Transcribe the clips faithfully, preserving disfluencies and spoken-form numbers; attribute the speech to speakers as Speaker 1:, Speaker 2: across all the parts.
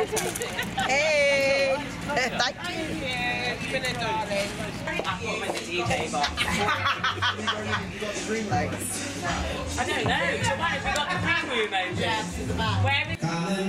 Speaker 1: Hey! Thank you.
Speaker 2: You've been a darling. I thought with the D J box.
Speaker 1: Thanks.
Speaker 2: I don't know. Joanne, have we got the preview emoji?
Speaker 1: Yes, it's about.
Speaker 2: Where is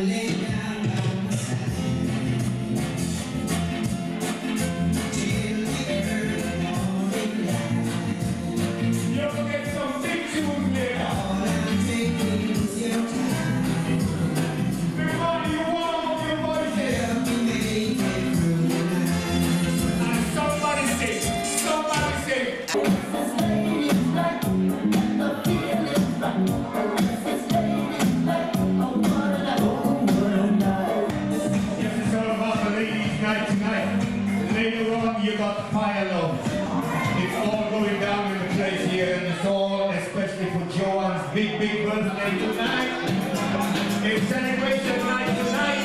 Speaker 3: you got fire love. It's all going down in the place here, and it's all especially for Joanne's big, big birthday tonight. It's celebration night tonight.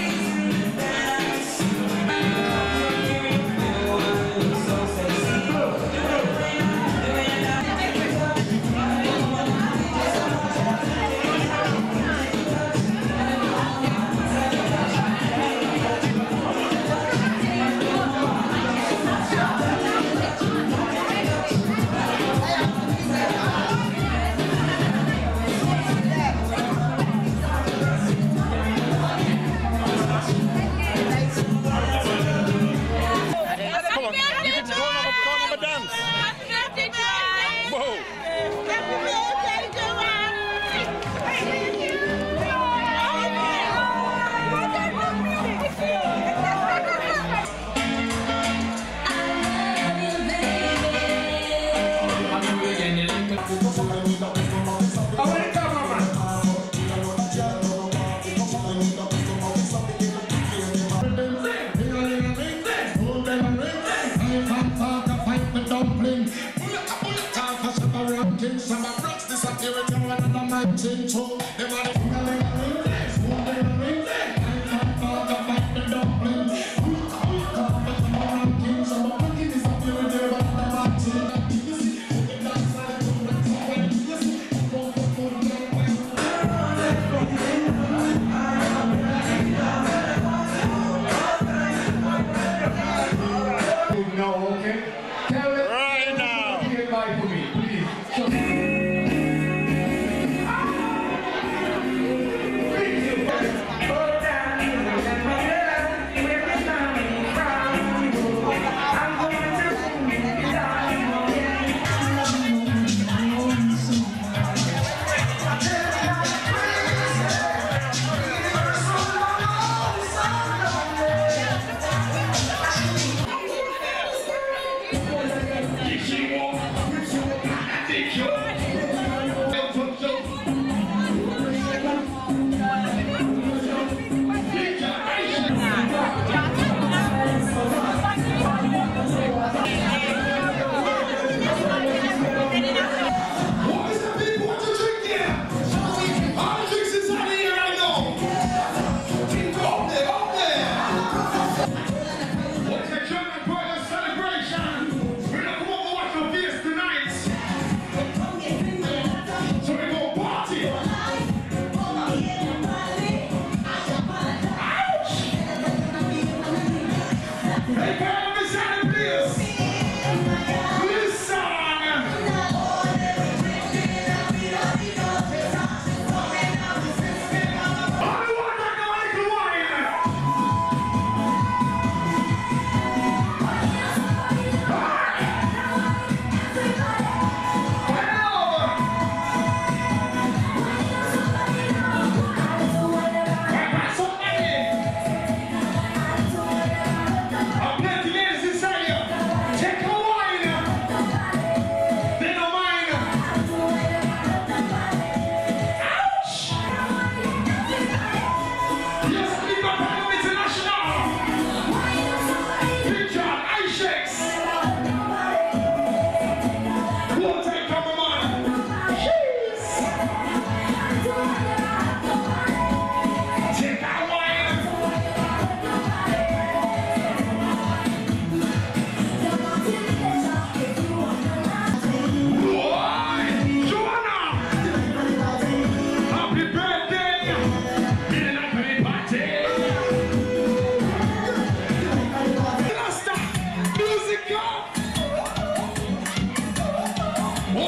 Speaker 3: If you want, if you want, I think you're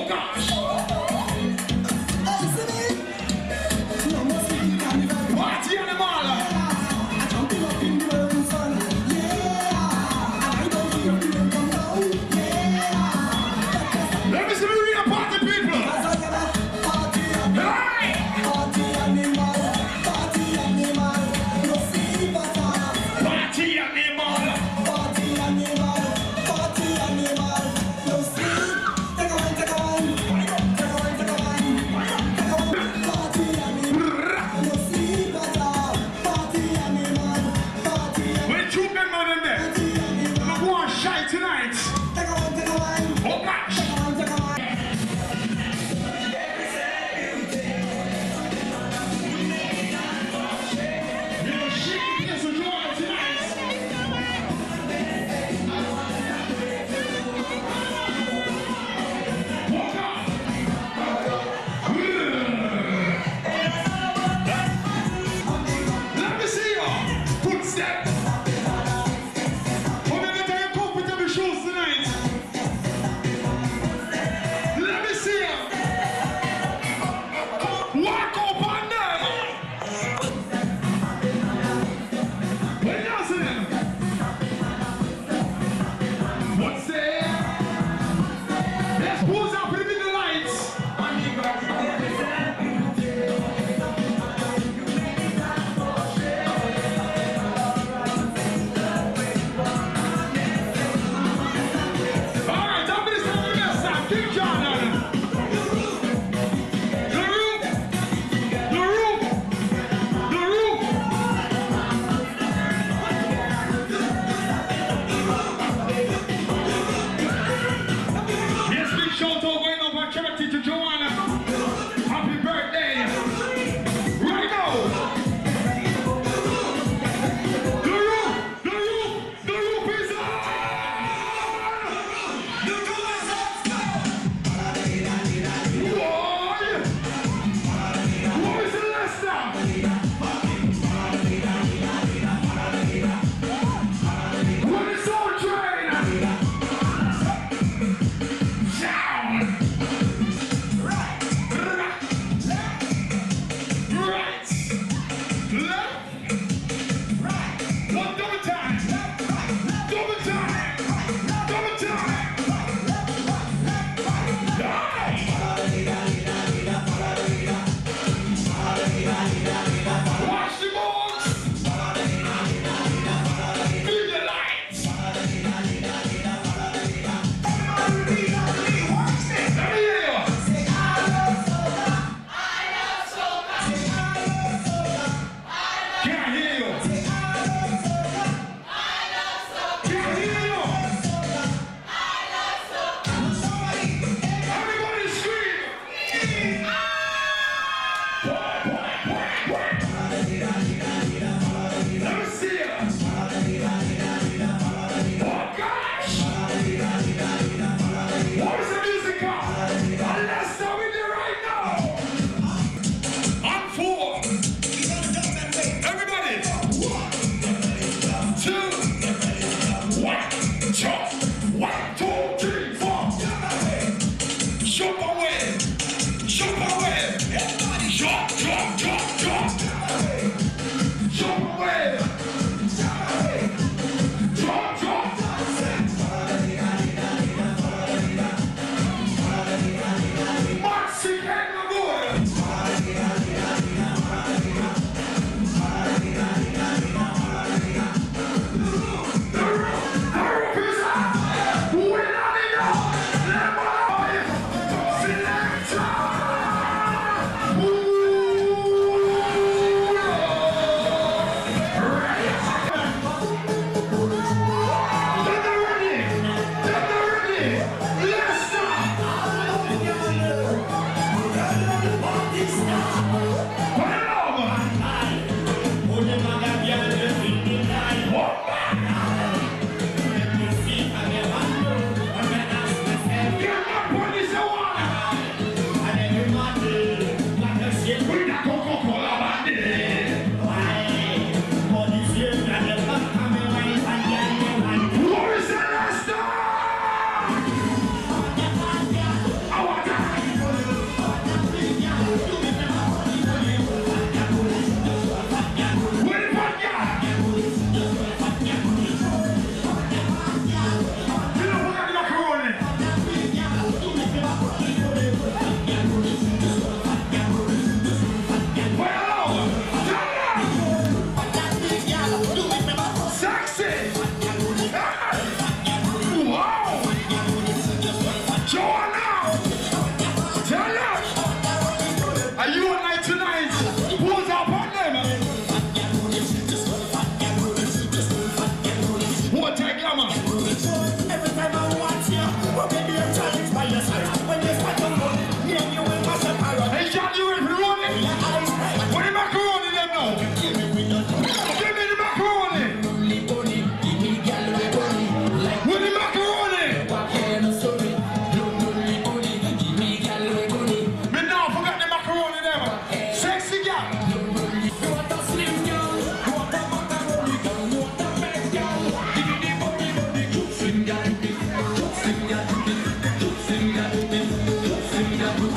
Speaker 3: Oh gosh. Party animal. Let me see the real party people. Hey! Party animal. Party animal. Party animal. Party animal. No sleep. Take a one, take a one. Take a one, take a one. Party animal. No sleep at all. Party animal. Party animal. When two members in there, I'm going to shy tonight. Take a one, take a one. Oh gosh. Take a one, take a one. You're shaking this with Joanne tonight. Walk up. Let me see you. Footstep. We're going to take comfortable shoes tonight. Let me see you. Walk up on them. When you see them. What's there? Let's pose up with the lights. All right, I'm going to start the best time. King John on it. The roof. The roof. The roof. Yes, big shout out going up for charity to Joanne. Happy birthday. Right now. The roof. The roof. The roof is on. The roof is on. Boy. What is the last time? What is Soul Train? Down. Right. Right. Right. Left. Right. One double time. Double time. Double time. Die. Watch the bones. Feel the lights. Hey!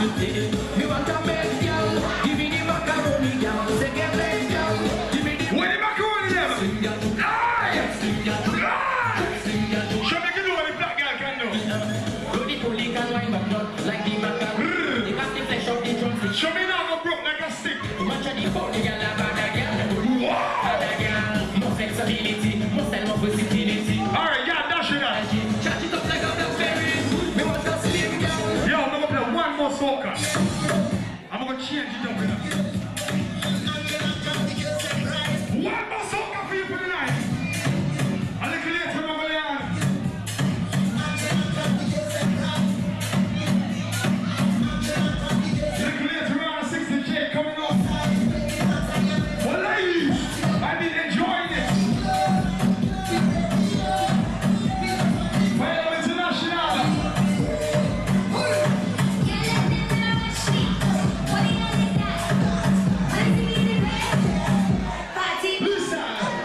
Speaker 4: everything. Me want a bed, girl. Give me the macaroni, girl. Say get laid, girl. Give me the.
Speaker 3: Where the macaroni them? Aye! Show me can do what the black girl can do.
Speaker 4: Do the pulley can wind back down like the macaroni. The casting flesh of the drumstick.
Speaker 3: Show me now go broke like a stick.
Speaker 4: Match the body, girl, a bad girl. Bad girl. More flexibility, more style, more versatility.
Speaker 3: Alright, yeah, dash it out.
Speaker 4: Chat it up like a blackberry. Me want a slim girl.
Speaker 3: Yo, I'm gonna play one more soca. I'm gonna change it up now. One more soca for you for tonight. A little later, we're gonna learn. A little later, we're on sixty J coming up. Well, ladies, I've been enjoying it. Well, international. Listen.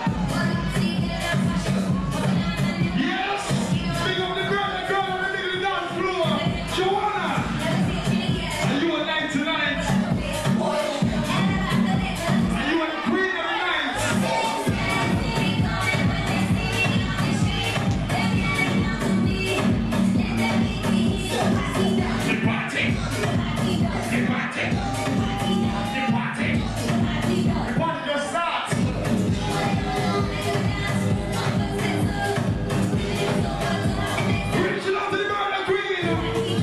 Speaker 3: Yes. Big up the girl, the girl on the middle of the dance floor. Joanne. Are you a night tonight? Are you a queen of the night? The party. The party. The party. The party just starts. Reach out to the girl, the queen.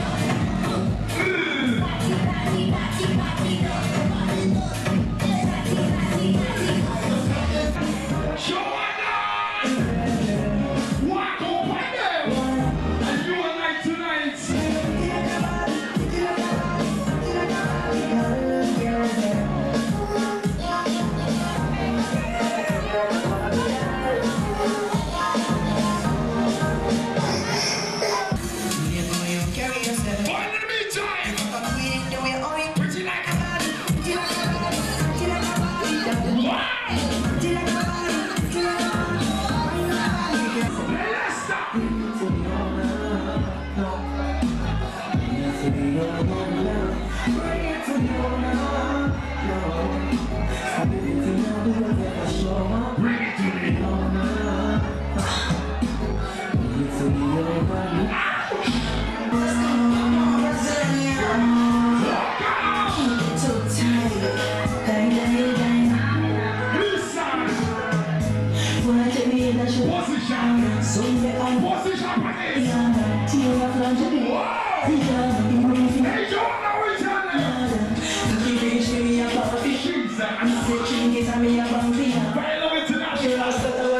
Speaker 3: Joanne! Walk over there! And you a night tonight. But in the meantime, pretty like a man. Let's stop. Bring it to me. Listen. Position. Position, please. Wow. Hey, Joanne, now we tell them. Jesus. Well, international.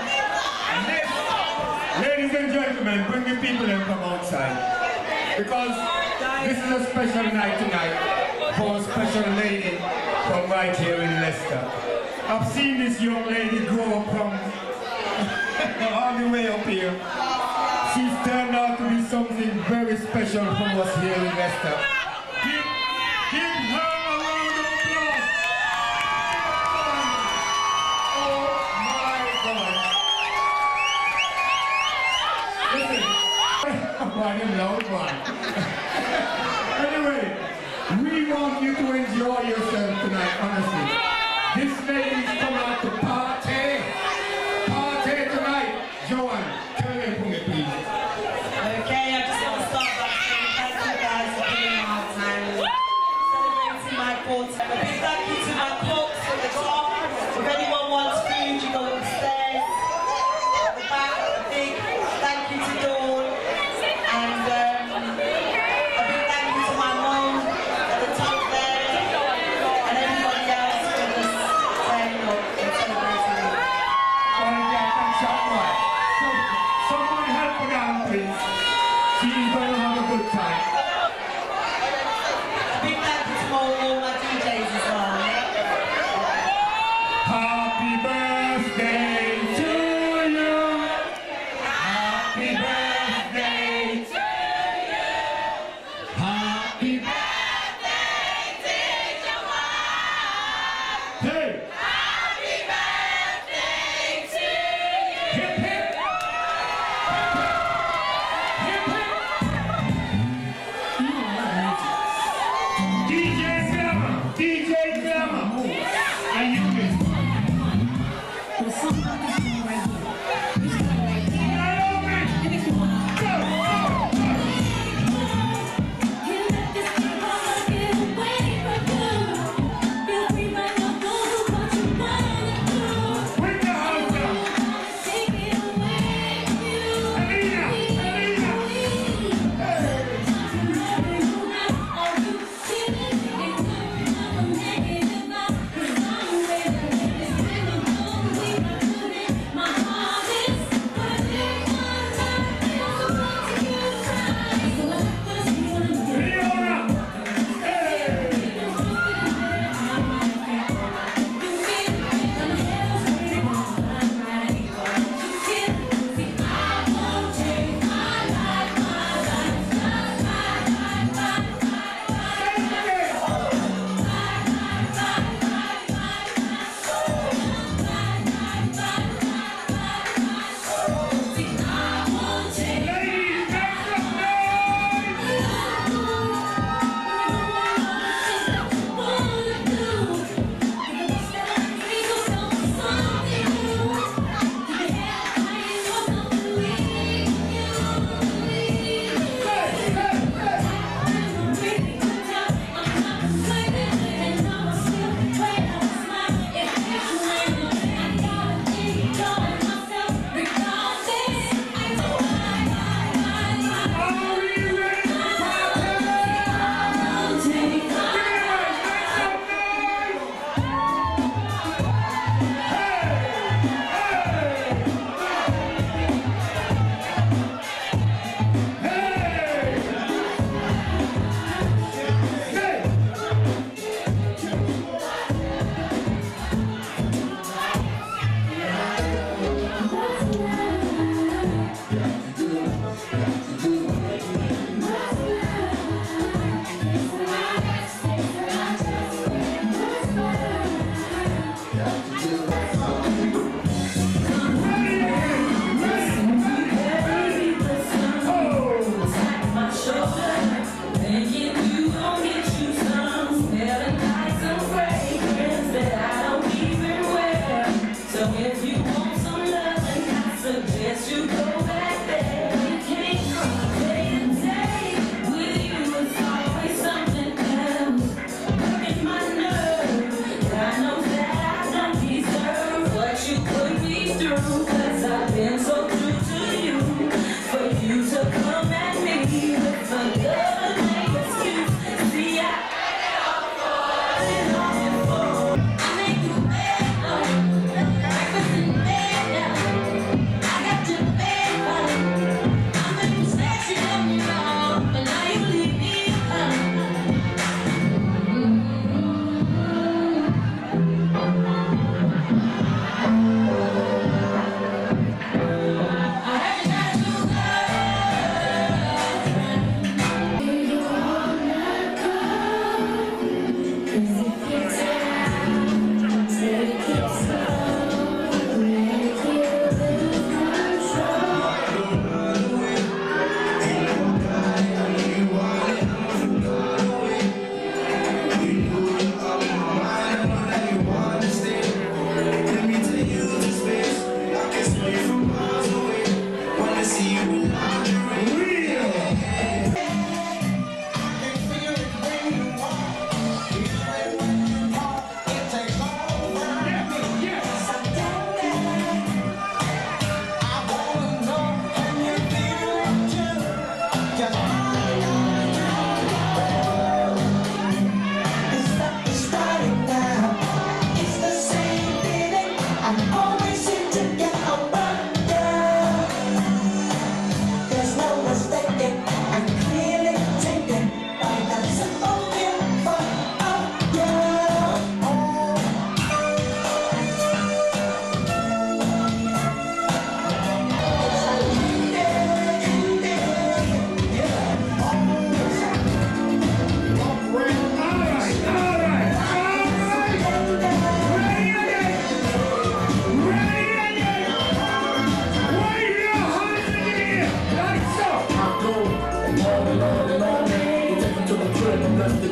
Speaker 3: Ladies and gentlemen, bring the people in from outside. Because this is a special night tonight for a special lady from right here in Leicester. I've seen this young lady grow up from all the way up here. She's turned out to be something very special from us here in Leicester. Give, give her a round of applause. Oh my God. Listen, why them loud man? Anyway, we want you to enjoy yourself tonight, honestly. This lady's come out to party. Party tonight. Joanne, turn it for me, please.
Speaker 1: Okay, I just want to start by saying thank you guys for giving me my time. Celebrating my fortieth. A big thank you to my cooks at the top. If anyone wants food, you go upstairs. At the back, a big thank you to Dawn. And um,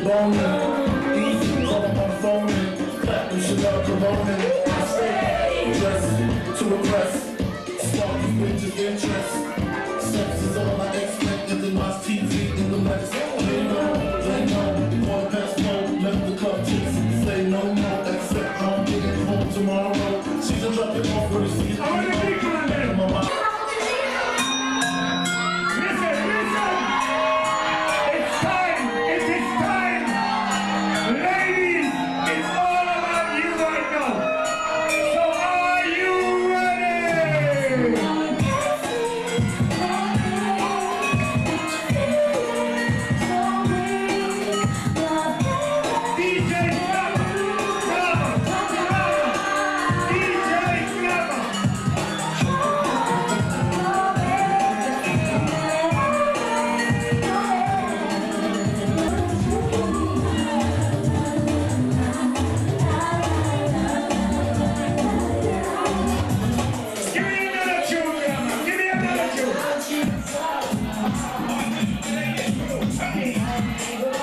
Speaker 5: boning. Easy, call up on the phone and clap them shit up, promoting. I stay dressed to impress. Spark these bitches' interest. Sex is all I expect. If they watch T V in the next. They know, they know. Quarter past four, left the club chicks. Say no more, except I'm getting home tomorrow. She's a drop it off for the season.
Speaker 3: I want to be on there. Listen, listen. It's time. It is time. Ladies, it's all about you right now. So are you ready? D J Snapper, Snapper, Snapper, D J Snapper. Give me another tune, Grandma. Give me another tune.